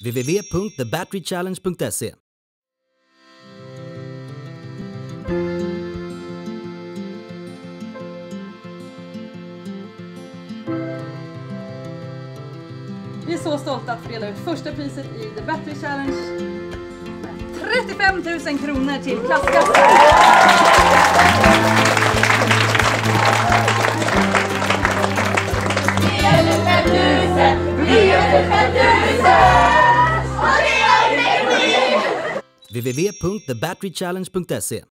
www.thebatterychallenge.se. Vi är så stolta att spela ut första priset i The Battery Challenge. 35 000 kronor till klasskassan. www.thebatterychallenge.se.